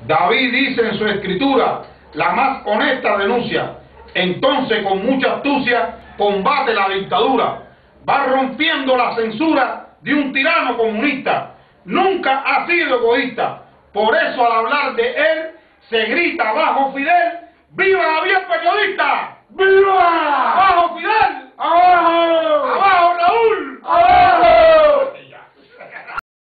David dice en su escritura, la más honesta denuncia. Entonces, con mucha astucia, combate la dictadura. Va rompiendo la censura de un tirano comunista. Nunca ha sido egoísta. Por eso, al hablar de él, se grita bajo Fidel: ¡Viva Javier Periodista! ¡Viva!